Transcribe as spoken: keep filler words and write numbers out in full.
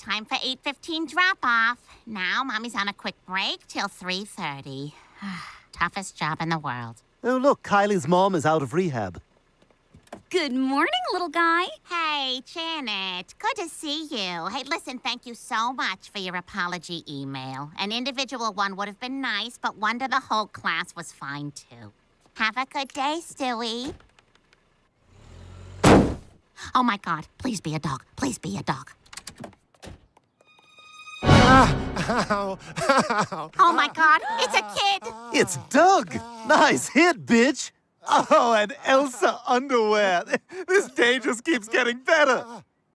time for eight fifteen drop-off. Now, Mommy's on a quick break till three thirty. Toughest job in the world. Oh, look, Kylie's mom is out of rehab. Good morning, little guy. Hey, Janet. Good to see you. Hey, listen, thank you so much for your apology email. An individual one would have been nice, but one to the whole class was fine, too. Have a good day, Stewie. Oh, my God. Please be a dog. Please be a dog. Ow, ow, Oh, my God. It's a kid. It's Doug. Nice hit, bitch. Oh, and Elsa underwear. This day just keeps getting better.